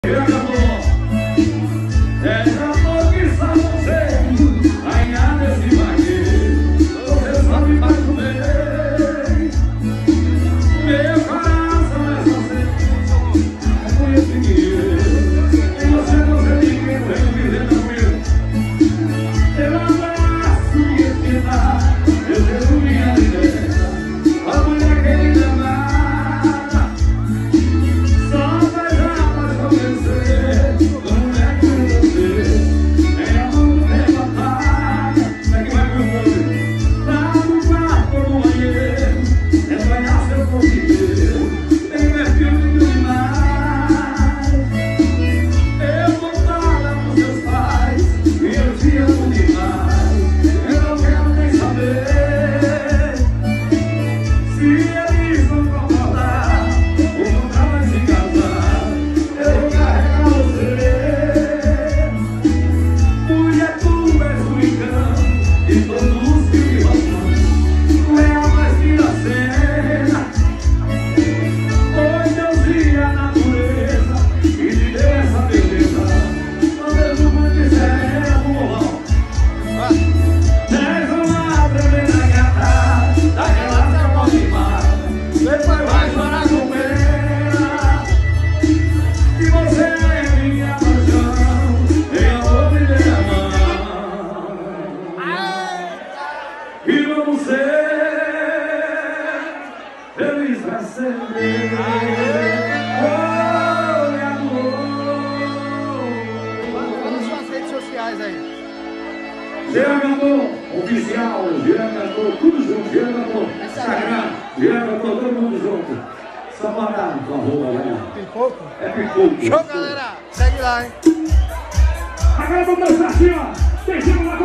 Girangador oficial, Girangador, tudo junto, Girangador, Instagram, Girangador, todo mundo junto. Só mandar no arroba, né? Pipoco? É pipoco. Show, galera! Segue lá, hein? Agora vamos dançar assim, ó. Deixando lá.